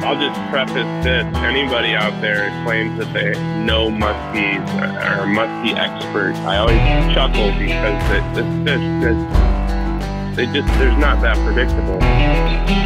I'll just preface this. Anybody out there who claims that they know muskies or are muskie experts, I always chuckle because there's not that predictable.